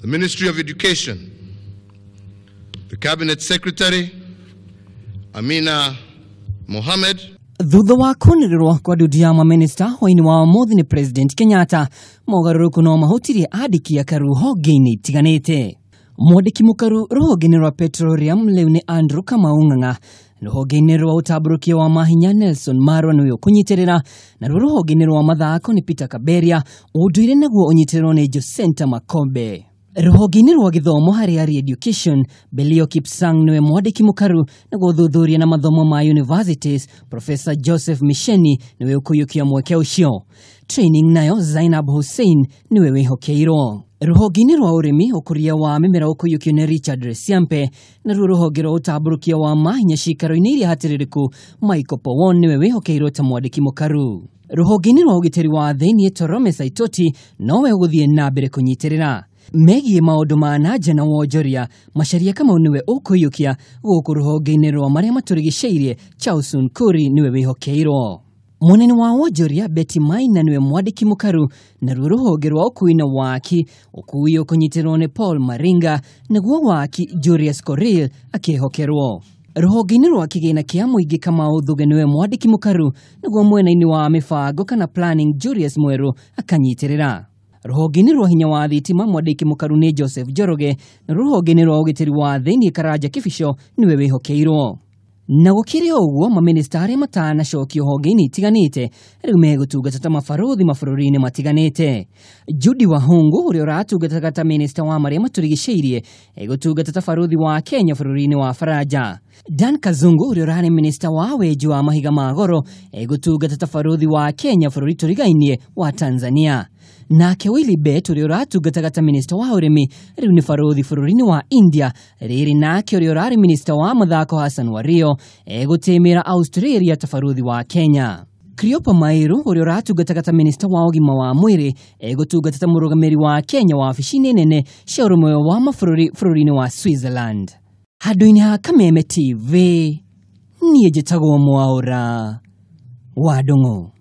the Ministry of Education, the Cabinet Secretary, Amina Mohamed. Thutha wa kunirirwo kwa dudia ma minister hoini wa mothi ni President Kenyatta mogaruruku no mahutirie andiki ya karu hoge-ini itiganite. Mwandiki mukaru ruhoge-ini rwa petroleum leu ni Andrew Kamau ruhoge-ini rwa utaburukia wa mahinya Nelson Marwa niwe kunyitirira na ruhoge-ini rwa mathako ni Peter Kaberia unduire naguo unyitiriro ni Josenta Makombe. Ruhoge-ini rwa githomo hari education Belio Kipsang niwe mwandiki mukaru na guthuthuria na mathomo ma universities Professor Joseph Misheni niwe ukuyukia mweke ucio. Training nayo Zainab Hussein niwe wihokeirwo. Ruhoge-ini rwa urimi ukuria wa mimera ukuyukio ni Richard Resiampe na ruhoge rwa utaburukia wa mahinya cikaro-ini iria hatiririku Michael Powon niwe wihokeirwo ta mwandiki mukaru. Ruhoge-ini rwa ugitiri wa thiini Torome Saitoti nowe uguthie na mbere kunyitirira. Megie maundu ma naja na wonjoria Macharia Kamau niwe ukuyukia guku ruhoge-ini rwa maria maturigiceirie Charles Nkuri niwe wihokeirwo. Munene wa wonjoria Betty Maina niwe mwandiki mukaru na ruhoge rwa ukui na waki ukui ukunyitirwo ni Paul Maringa na guo waki Julius Koril akihokerwo. Ruhoge-ini rwa kigina kia muingi Kamau Thuge niwe mwandiki mukaru na guo mwena-ini wa mibango kana planning Julius Mweru akanyitirira. Ruhoge-ini rwa hinya wa thitima mwandiki mukaru ni Joseph Joroge na ruhoge-ini rwa ugitiri wa thiini Karaja Kibisho niwe wihokeirwo. Na gukiri uguo maminister aria matanacokio honge-ini itiganite riu megutungata ta mabaruthi mabũrũri-inĩ matiganite. Judy Wahungu uria uratungata ta minister wa maria maturigiceirie egutungata ta baruthi wa Kenya bũrũri-inĩ wa Faraja. Dan Kazungu uria urani minister wa weji wa mahiga ma goro egutungata ta baruthi wa Kenya bũrũri turigainie wa Tanzania. Nake Willy Bet uria uratungata ta minister wa urimi riu ni baruthi bũrũri-inĩ wa India riri nake uria urari minister wa mathako Hassan Wario egutimira Australia ta baruthi wa Kenya. Cleopa Mairu uria uratungata ta minister wa ugima wa mwiri egutungata ta murugamiri wa Kenya wa wabici-ini nene cia urumwe wa mabũrũri-inĩ wa Switzerland. Handu-ini ha Kameme TV, niĩ njĩtagwo Mwaũra wa Ndung'u.